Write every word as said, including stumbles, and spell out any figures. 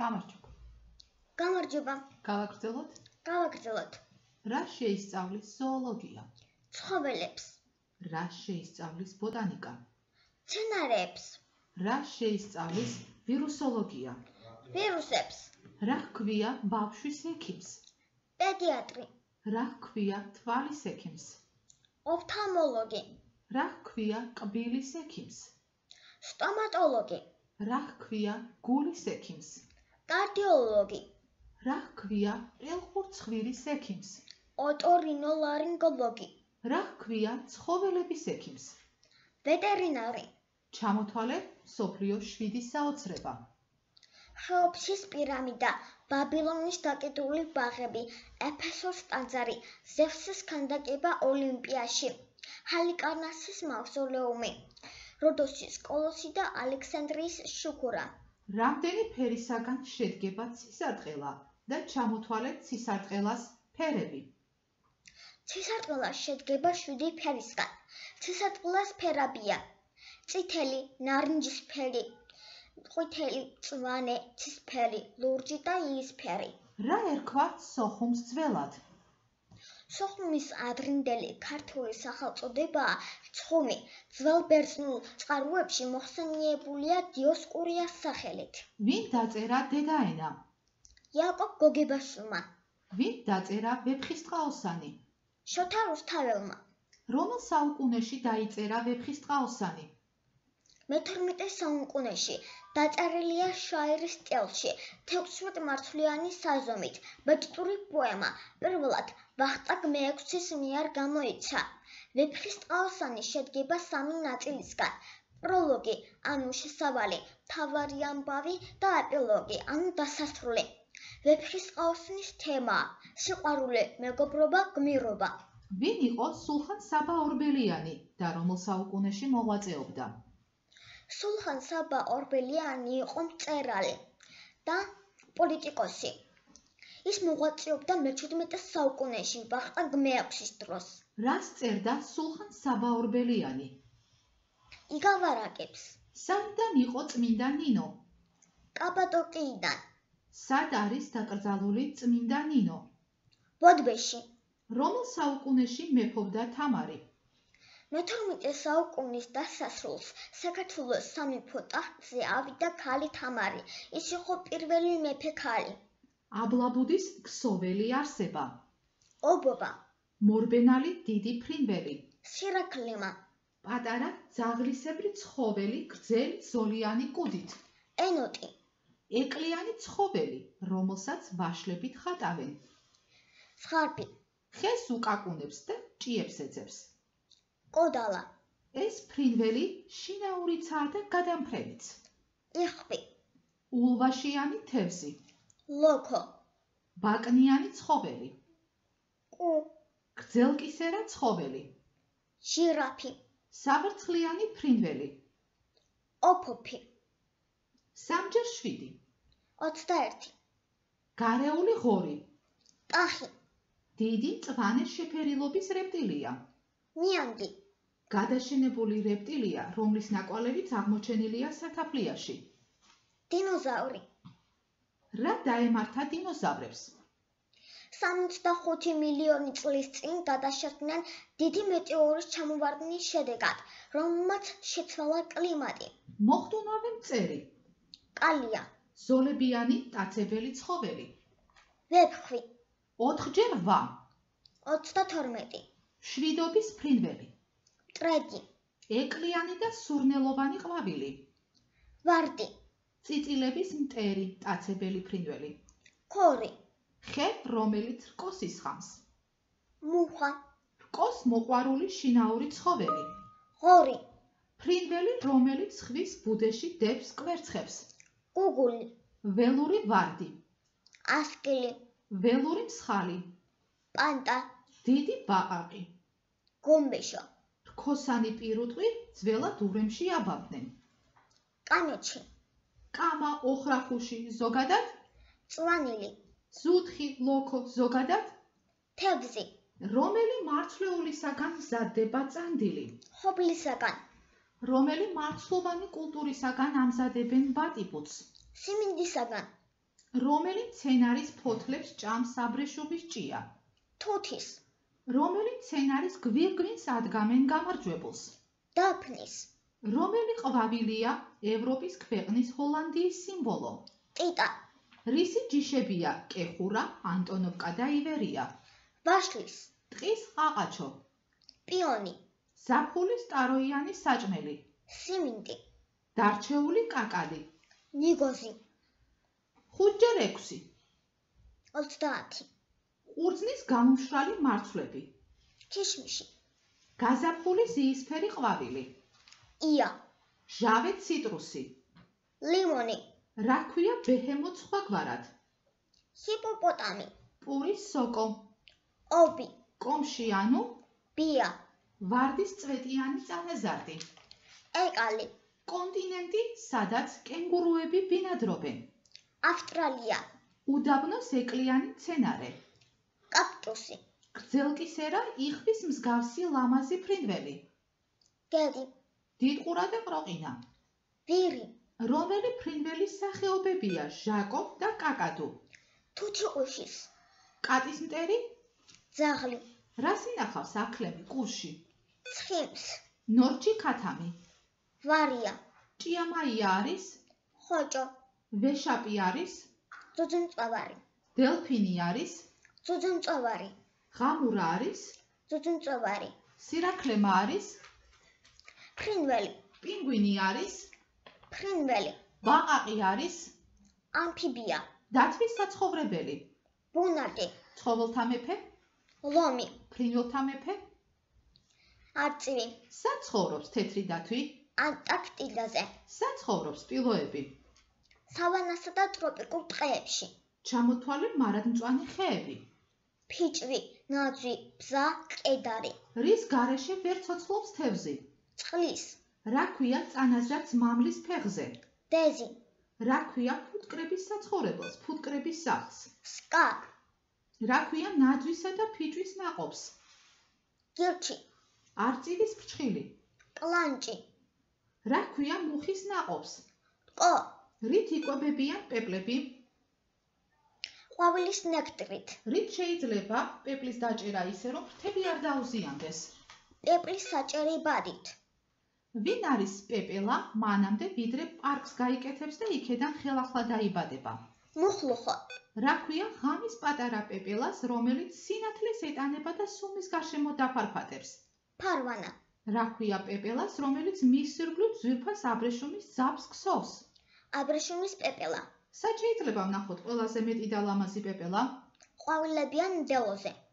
გამარჯობა. გამარჯობა. გავაგრძელოთ? გავაგრძელოთ. რა შეისწავლის ზოოლოგია? ცხოველებს. რა შეისწავლის ბოტანიკა? მცენარეებს. რა შეისწავლის ვირუსოლოგია? ვირუსებს. რა ჰქვია ბავშვის ექიმს? პედიატრი. რა ჰქვია თვალის ექიმს? ოფთალმოლოგი. რა ჰქვია კბილის ექიმს? სტომატოლოგი. რა ჰქვია გულის ექიმს? კარდიოლოგი. რა ჰქვია ყელხურცხვირის ექიმს? ოტორინოლარინგოლოგი. რა ჰქვია ცხოველების ექიმს? ვეტერინარი. ჩამოთვალე მსოფლიო შვიდი საოცრება. ხეოფსის პირამიდა, ბაბილონის დაკიდული ბაღები, ეფესოს ტაძარი, ზევსის ქანდაკება ოლიმპიაში, ჰალიკარნასის მავზოლეუმი, როდოსის კოლოსი და ალექსანდრიის შუქურა. რამდენი ფერისაგან შედგება ცისარტყელა და ჩამოთვალეთ ცისარტყელას ფერები. ცისარტყელა შედგება შვიდი ფერისგან. ცისარტყელას ფერებია: წითელი, ნარინჯისფერი, ყვითელი, მწვანე, ცისფერი, ლურჯი და იისფერი. რა ერქვა სოხუმს ძველად? სოხუმის ადრინდელი ქართული სახელწოდებაა ცხუმი. ძველ ბერძნულ წყაროებში მოხსენიებულია დიოსკურიას სახელით. ვინ დაწერა დედაენა? იაკობ გოგებაშვილმა. ვინ დაწერა ვეფხისტყაოსანი? შოთა რუსთაველმა. რომელ საუკუნეში დაიწერა ვეფხისტყაოსანი? მეთორმეტე საუკუნეში. დაწერილია შაირის სტილში, თექვსმეტმარცვლიანი საზომით. ბეჭდური პოემა პირველად ვახტანგ მეექვსის მიერ გამოიცა. ვეფხისტყაოსანი შედგება სამი ნაწილისგან: პროლოგი, ანუ შესავალი, მთავარი ამბავი და ეპილოგი, ანუ დასასრული. ვეფხისტყაოსნის თემაა: სიყვარული, მეგობრობა, გმირობა. ვინ იყო სულხან საბა ორბელიანი და რომელ საუკუნეში მოღვაწეობდა? სულხან საბა ორბელიანი იყო მწერალი და პოლიტიკოსი. ის მოღვაწეობდა მეჩვიდმეტე საუკუნეში, ვახტანგ მეექვსის დროს. რას წერდა სულხან საბა ორბელიანი? იგავ-არაკებს. საიდან იყო წმინდა ნინო? კაპადოკიიდან. სად არის დაკრძალული წმინდა ნინო? ბოდბეში. რომელ საუკუნეში მეფობდა თამარი? მეთორმეტე საუკუნის დასასრულს საქართველოს სამეფო ტახტზე ავიდა ქალი თამარი. ის იყო პირველი მეფე ქალი. აბლაბუდის ქსოველი არსება? ობობა. მორბენალი დიდი ფრინველი? სირაქლემა. პატარა ძაღლისებრი ცხოველი გრძელი ზოლიანი კუდით? ენოტი. ეკლიანი ცხოველი, რომელსაც ვაშლებით ხატავენ? ზღარბი. ხეს უკაკუნებს და ჭიებს ეძებს. კოდალა. ეს ფრინველი შინაურიცაა და გადამფრენიც. იხვი. ულვაშიანი თევზი? ლოქო. ბაკნიანი ცხოველი? კუ. გრძელკისერა ცხოველი? ჟირაფი. სავერცხლიანი ფრინველი? ოფოფი. სამჯერ შვიდი. ოცდაერთი. გარეული ღორი? ტახი. დიდი მწვანე შეფერილობის რეპტილია? ნიანგი. გადაშენებული რეპტილია, რომლის ნაკვალევიც აღმოჩენილია სათაფლიაში? დინოზავრი. რა დაემართა დინოზავრებს? სამოცდახუთი მილიონი წლის წინ გადაშერდნენ დიდი მეტეორის ჩამოვარდნის შედეგად, რომელმაც შეცვალა კლიმატი. მოხდუნავე მწერი? კალია. ზოლებიანი მტაცებელი ცხოველი? ვეფხვი. ოთხჯერ ვა? ოცდათორმეტი. შვიდობის ფრინველი? მტრედი. ეკლიანი და სურნელოვანი ყვავილი? ვარდი. წიწილების მტერი მტაცებელი ფრინველი? ქორი. ხე, რომელიც რკოს ისხამს? მუხა. რკოს მოყვარული შინაური ცხოველი? ღორი. ფრინველი, რომელიც ზღვის ბუდეში დებს კვერცხებს? გუგული. ველური ვარდი? ასკილი. ველური მსხალი? პანტა. დიდი ბაყაყი? გომბეშო. რქოსანი პირუტყვი ძველად ურემში აბავდნენ? კანოჩი. კამა, ოხრახუში ზოგადად? წვანილი. ზუთხი, ლოქო ზოგადად? თევზი. რომელი მარცვლეულისაგან მზადდება წანდილი? ხობლისაგან. რომელი მარცვლოვანი კულტურისაგან ამზადებენ ბატიბუცს? სიმინდისაგან. რომელი მცენარის ფოთლებს ჭამს აბრეშუმის ჭია? თუთის, რომელი მცენარის გვირგვინს ადგამენ გამარჯვებულს? დაფნის, რომელი ყვავილია ევროპის ქვეყნის ჰოლანდიის სიმბოლო? ტიტა, რისი ჯიშებია კეხურა, ანტონოვკა და ივერია? ვაშლის, ტყის ყაყაჩო, პიონი, ზაფხულის ტაროიანის საჭმელი, სიმინდი, დარჩეული კაკალი, ნიგოზი, ხუთჯერ ექვსი, ოცდაათი, ყურძნის გამომშრალი მარცვლები, ქიშმიში, გაზაფხული ზიისფერი ყვავილი, ია, ჟავე ციტრუსი, ლიმონი, რა ქვია ბეჰემოთს სხვაგვარად? ჰიპოპოტამი, პურის სოკო, ობი, კომშიანუ, ბია, ვარდის წვეტიანი წანაზარდი, ეკალი, კონტინენტი, სადაც კენგურუები ბინადრობენ, ავსტრალია, უდაბნოს ეკლიანი მცენარე, კაქტუსი, გრძელკისერა იხვის მსგავსი ლამაზი ფრინველი, გედი, დიდყურა და ყროყინა, ვირი, რომელი ფრინველის სახეობებია ჟაკო და კაკადუ, თუთიყუშის, კატის მტერი, ძაღლი, რას ინახავს აქლემი კუში, ცხიმს, ნორჩი ქათამი, ვარია, ჭიამაია არის, ხოჭო, ვეშაპი არის, ძუძუმწოვარი, დელფინი არის, ძუძუმწოვარი, ღამურა არის, ძუძუმწოვარი, სირაქლემა არის, ფრინველი, პინგვინი არის, ფრინველი, ბაყაყი არის, ამფიბია, დათვის საცხოვრებელი, ბუნადი, ცხოველთა მეფე, ლომი, ფრინველთა მეფე, არწივი, სად ცხოვრობს თეთრი დათვი? ანტარქტიდაზე, სად ცხოვრობს სპილოები? სავანასა და ტროპიკულ ტყეებში, ჩამოთვალე მარადმწვანე ხეები, ფიჭვი, ნაძვი, ბზა, ყედარი, რის გარეშე ვერ ცოცხლობს თევზი? წყლის, რა ქვია წანაზრაც მამლის ფეხზე? დეზი, რა ქვია ფუტკრების საცხოვრებელს, ფუტკრების სახლს? სკა, რა ქვია ნაძვისა და ფიჭვის ნაყოფს? გირჩი, არწივის ფრჩხილი. კლანჭი, რა ქვია მუხის ნაყოფს? კო, რით იკვებებიან პეპლები? ყვავილის ნექტრით, რით შეიძლება პეპლის დაჭერა ისე, რომ ფრთები არ დაუზიანდეს? პეპლის საჭერი ბადით, ვინ არის პეპელა მანამდე ვიდრე პარკს გაიკეთებს და იქედან ხელახლა დაიბადება? მუხლუხო, რა ქვია ღამის პატარა პეპელას, რომელიც სინათლეს ეტანება და სუმის გარშემო დაფარფატებს? ფარვანა, რა ქვია პეპელას, რომელიც მისირგვლივ ძვირფას აბრეშუმის ძაბს ქსოვს? აბრეშუმის პეპელა, სად შეიძლება ვნახოთ ყველაზე მეტი და ლამაზი პეპელა? ყვავილებიან მდელოზე,